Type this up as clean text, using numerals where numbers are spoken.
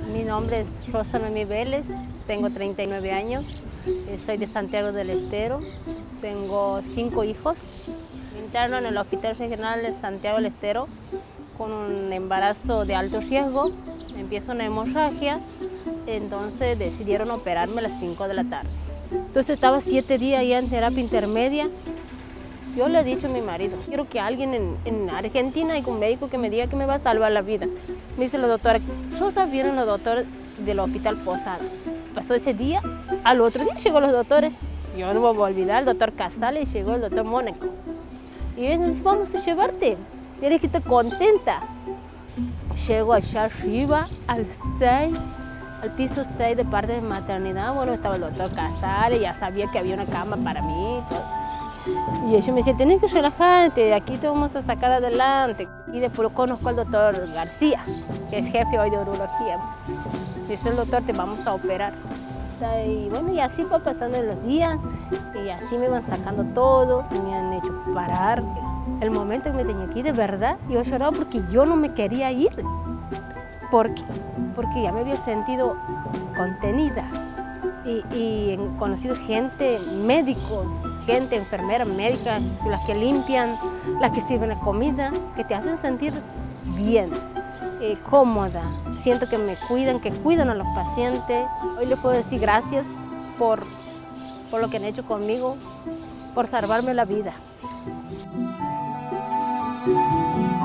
Mi nombre es Rosa Noemí Vélez, tengo 39 años, soy de Santiago del Estero, tengo 5 hijos. Me interno en el Hospital Regional de Santiago del Estero con un embarazo de alto riesgo, empieza una hemorragia, entonces decidieron operarme a las 5 de la tarde. Entonces estaba 7 días ya en terapia intermedia. Yo le he dicho a mi marido, quiero que alguien en Argentina hay un médico que me diga que me va a salvar la vida. Me dice la doctora, Rosa, vienen los doctores del Hospital Posada. Pasó ese día, al otro día llegó los doctores. Yo no voy a olvidar, el doctor Casale y llegó el doctor Mónaco. Y ellos me dicen, vamos a llevarte, tienes que estar contenta. Llego allá arriba, al piso 6 de parte de maternidad. Bueno, estaba el doctor Casale, ya sabía que había una cama para mí y todo. Y ellos me decían, tienes que relajarte, aquí te vamos a sacar adelante. Y después conozco al doctor García, que es jefe hoy de urología. Dice el doctor, te vamos a operar. Y bueno, y así fue pasando los días, y así me van sacando todo, me han hecho parar. El momento que me tenía que ir, de verdad, yo lloraba porque yo no me quería ir. ¿Por qué? Porque ya me había sentido contenida. Y he conocido gente, médicos, gente, enfermeras, médicas, las que limpian, las que sirven la comida, que te hacen sentir bien, cómoda. Siento que me cuidan, que cuidan a los pacientes. Hoy les puedo decir gracias por lo que han hecho conmigo, por salvarme la vida.